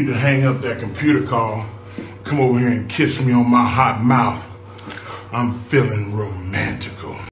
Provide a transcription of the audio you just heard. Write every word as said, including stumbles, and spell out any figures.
to hang up that computer call, come over here and kiss me on my hot mouth. I'm feeling romantical.